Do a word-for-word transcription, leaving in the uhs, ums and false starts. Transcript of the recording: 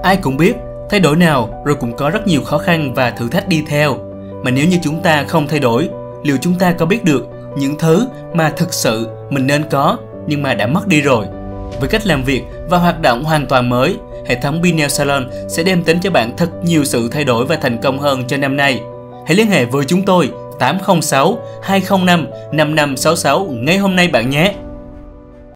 Ai cũng biết, thay đổi nào rồi cũng có rất nhiều khó khăn và thử thách đi theo. Mà nếu như chúng ta không thay đổi, liệu chúng ta có biết được những thứ mà thực sự mình nên có nhưng mà đã mất đi rồi? Với cách làm việc và hoạt động hoàn toàn mới, hệ thống Be Nail Salon sẽ đem đến cho bạn thật nhiều sự thay đổi và thành công hơn cho năm nay. Hãy liên hệ với chúng tôi tám không sáu hai không năm năm năm sáu sáu ngay hôm nay bạn nhé!